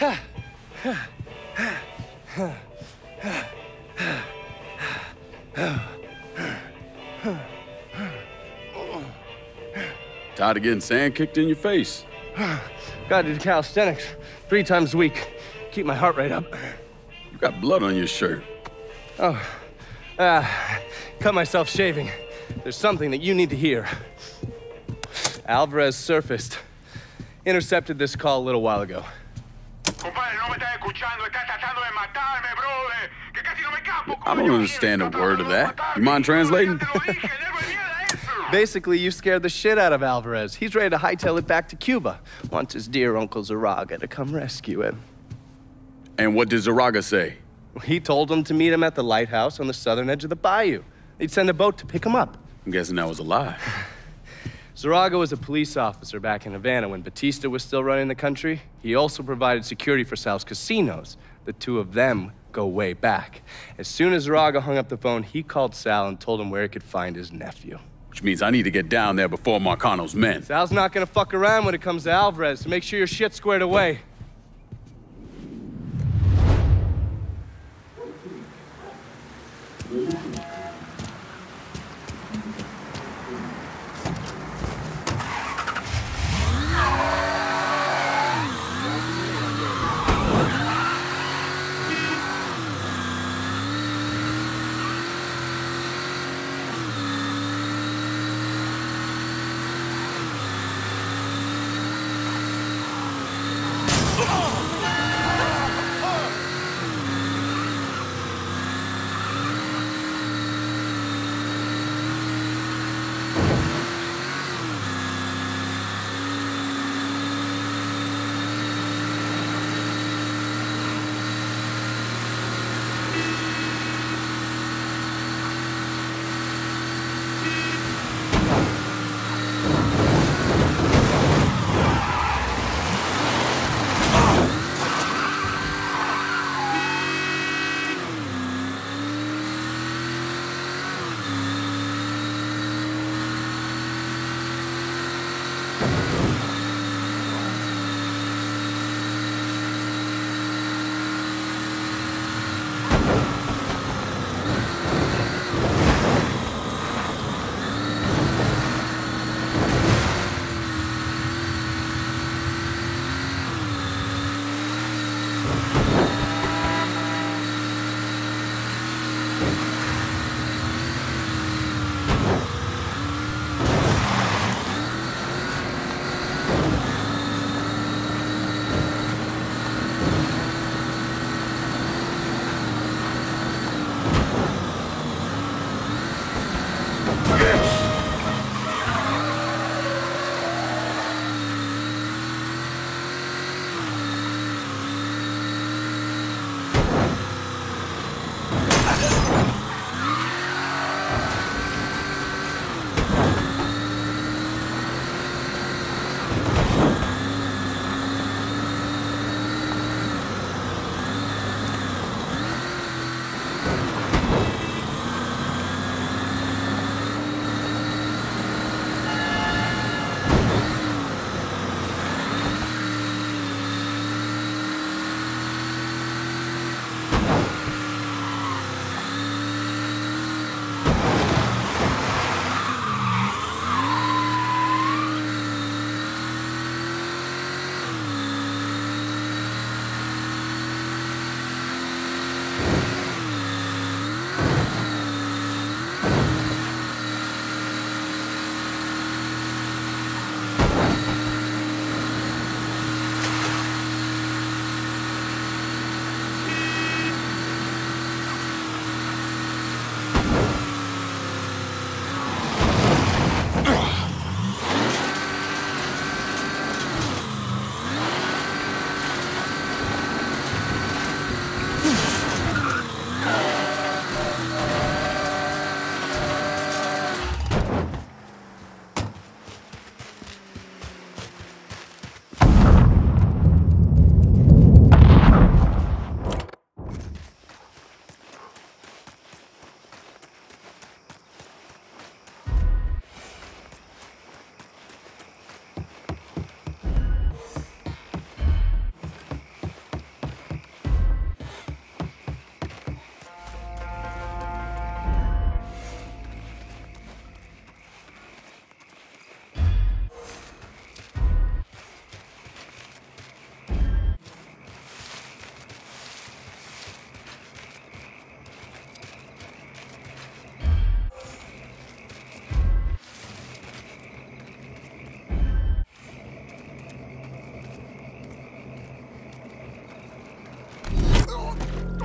Tired of getting sand kicked in your face? Gotta do calisthenics 3 times a week. Keep my heart rate up. You got blood on your shirt. Oh, cut myself shaving. There's something that you need to hear. Alvarez surfaced. Intercepted this call a little while ago. I don't understand a word of that. You mind translating? Basically, you scared the shit out of Alvarez. He's ready to hightail it back to Cuba. Wants his dear Uncle Zaraga to come rescue him. And what did Zaraga say? He told him to meet him at the lighthouse on the southern edge of the bayou. He'd send a boat to pick him up. I'm guessing that was a lie. Zaraga was a police officer back in Havana when Batista was still running the country. He also provided security for Sal's casinos. The two of them go way back. As soon as Zaraga hung up the phone, he called Sal and told him where he could find his nephew. Which means I need to get down there before Marcano's men. Sal's not gonna fuck around when it comes to Alvarez, so make sure your shit's squared away.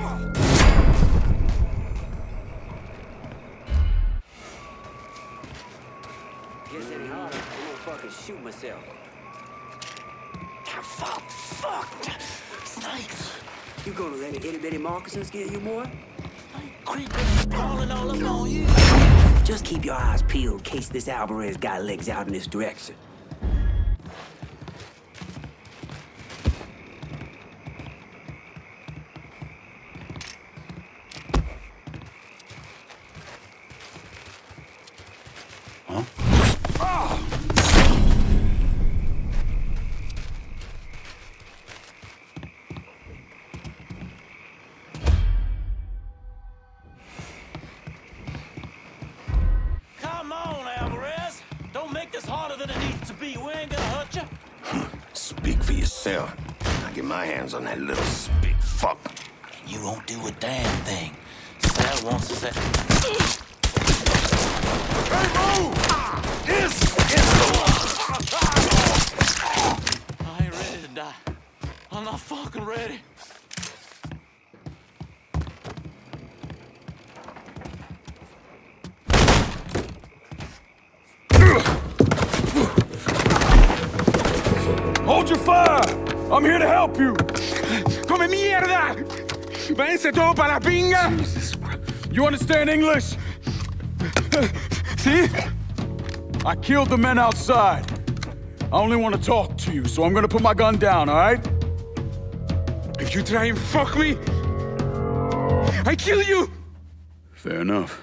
Gets any harder, I'm gonna fucking shoot myself. Fuck! Snakes! You gonna let an itty-bitty moccasin scare you more? Creeping, crawling all up on you. Just keep your eyes peeled in case this Alvarez got legs out in this direction. Huh? Come on, Alvarez. Don't make this harder than it needs to be. We ain't gonna hurt you. Speak for yourself. I get my hands on that little big fuck. You won't do a damn thing. Sal wants to say... Hey, move! I ain't ready to die. I'm not fucking ready. Hold your fire! I'm here to help you! Come mierda! Váyanse todo para la pinga! You understand English? See? I killed the men outside. I only want to talk to you, so I'm gonna put my gun down, all right? If you try and fuck me, I kill you! Fair enough.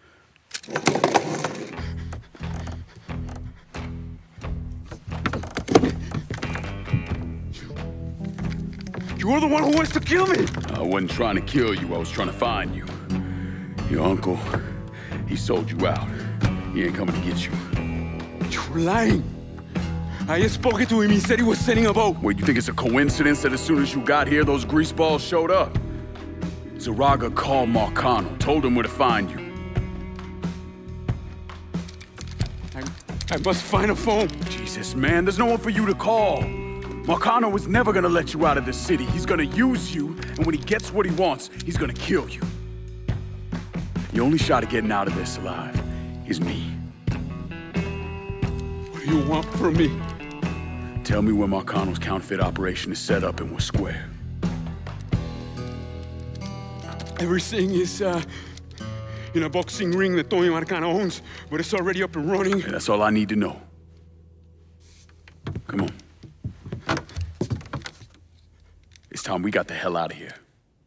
You're the one who wants to kill me! I wasn't trying to kill you, I was trying to find you. Your uncle, he sold you out. He ain't coming to get you. You're lying! I just spoke to him, he said he was sending a boat. Wait, you think it's a coincidence that as soon as you got here, those greaseballs showed up? Zaraga called Marcano, told him where to find you. I must find a phone. Jesus, man, there's no one for you to call. Marcano is never gonna let you out of this city. He's gonna use you, and when he gets what he wants, he's gonna kill you. The only shot at getting out of this alive is me. What do you want from me? Tell me where Marcano's counterfeit operation is set up and we're square. Everything is, in a boxing ring that Tony Marcano owns, but it's already up and running. Yeah, that's all I need to know. Come on. It's time we got the hell out of here.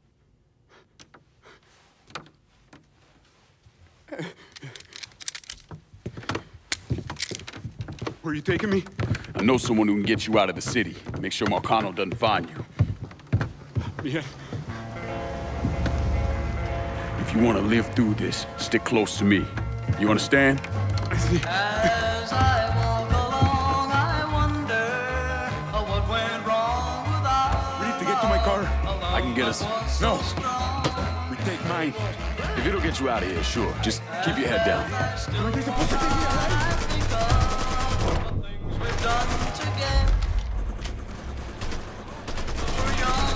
Where are you taking me? I know someone who can get you out of the city. Make sure Marcano doesn't find you. Yeah. If you want to live through this, stick close to me. You understand? As I walk along, I wonder what went wrong with us. We need to get to my car. I can get us. No. We take mine. If it'll get you out of here, sure. Just keep your head down. We've done together. We're young.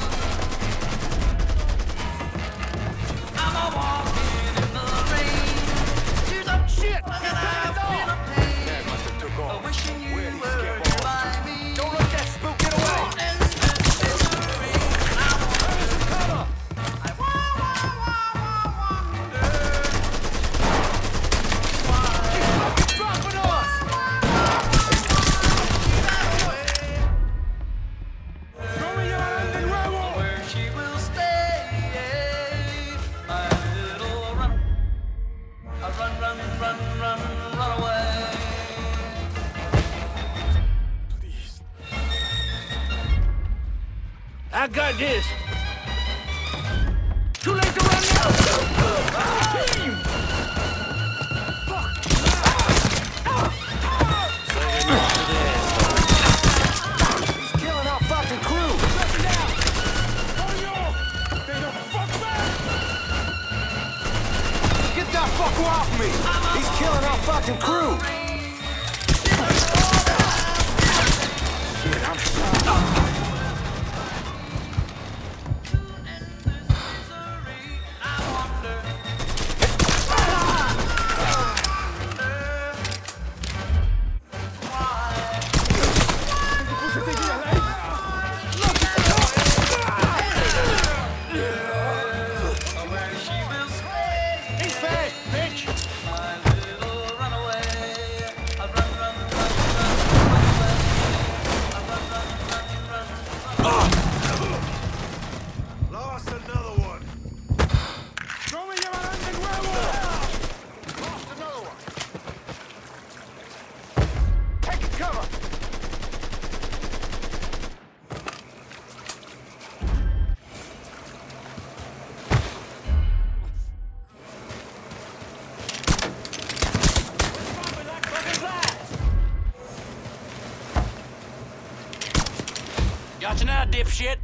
I'm a walking in the rain. She's up shit. And I've been a pain. Wishing you were here by me. Don't let that spook get away. I got this. Too late to run now! Team! He's killing our fucking crew! Get that fucker off me! He's killing our fucking crew! Shit, I'm shot. now, dipshit.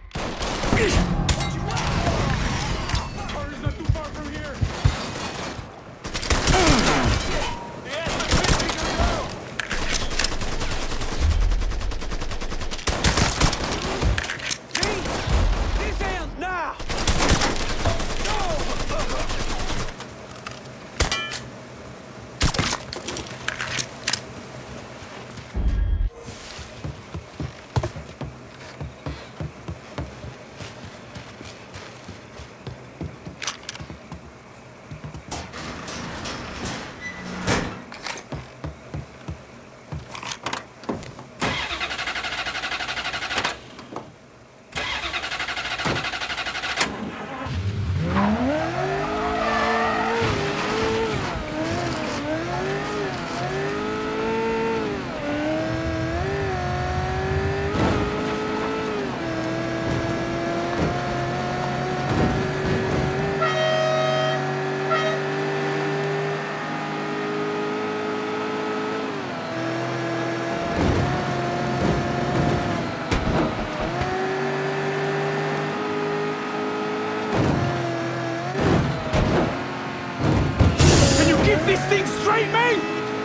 This thing straight, mate!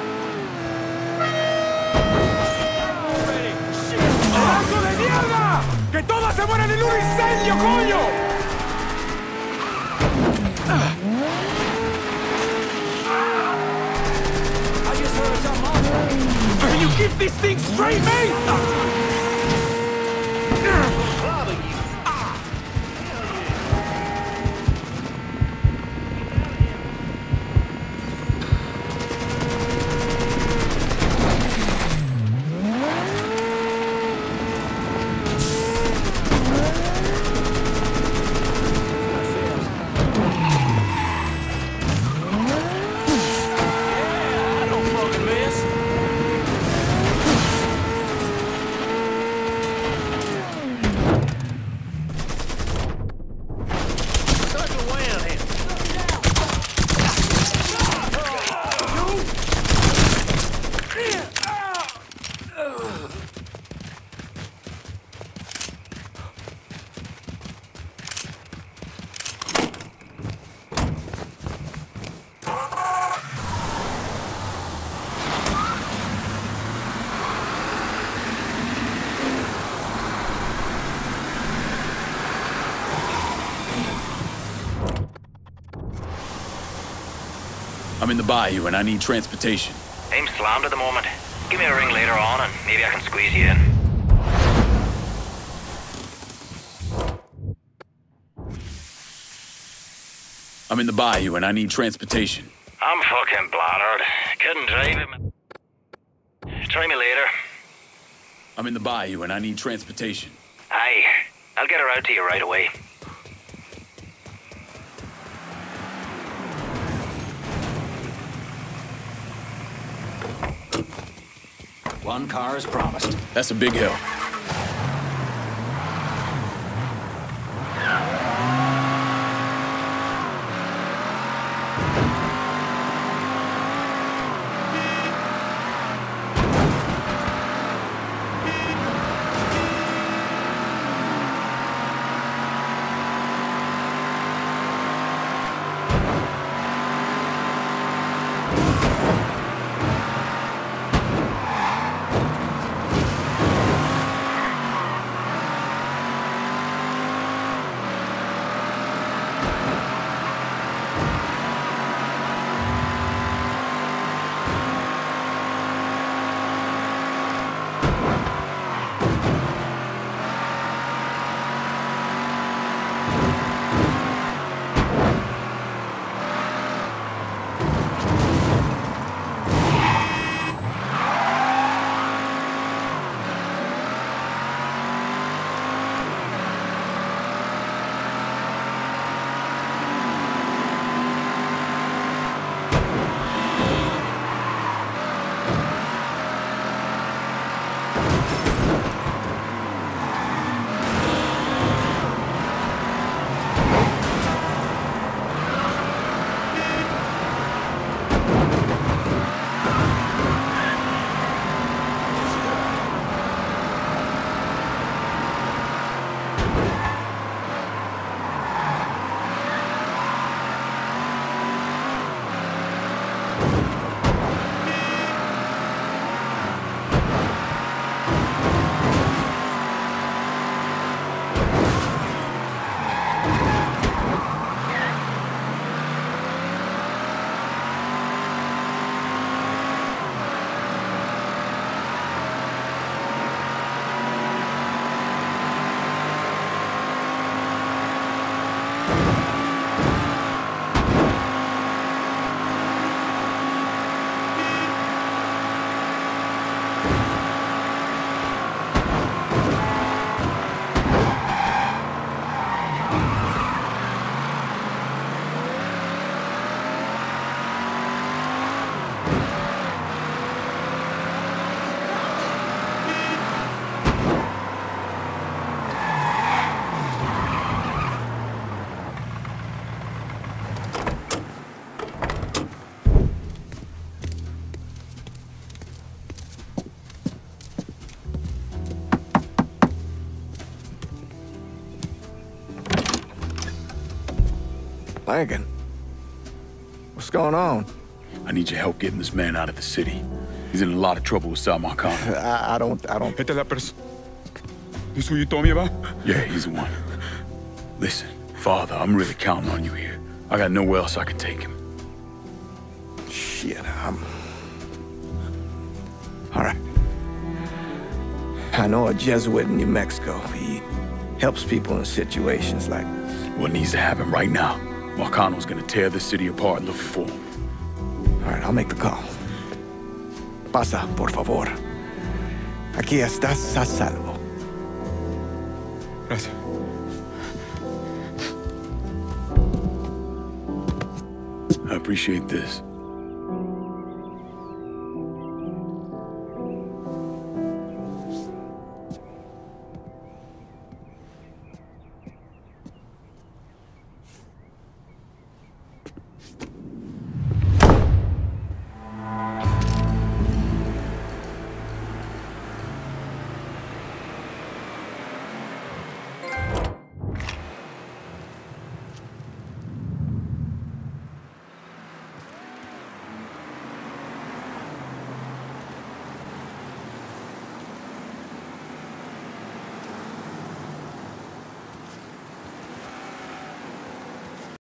¡Pedazo de mierda! ¡Que todas se mueran en un incendio, coño! I just heard something. Can you keep this thing straight, mate? I'm in the bayou and I need transportation. I'm slammed at the moment. Give me a ring later on and maybe I can squeeze you in. I'm in the bayou and I need transportation. I'm fucking bladdered. Couldn't drive it. Try me later. I'm in the bayou and I need transportation. Aye, I'll get her out to you right away. One car is promised. That's a big help. Langan? What's going on? I need your help getting this man out of the city. He's in a lot of trouble with Sal Marcano. I don't... Esta es la person. This who you told me about? Yeah, he's the one. Listen, Father, I'm really counting on you here. I got nowhere else I can take him. Shit, all right. I know a Jesuit in New Mexico. He helps people in situations like... What needs to happen right now? Marcano's gonna tear the city apart looking for him. All right, I'll make the call. Pasa, por favor. Aquí estás a salvo. Gracias. I appreciate this.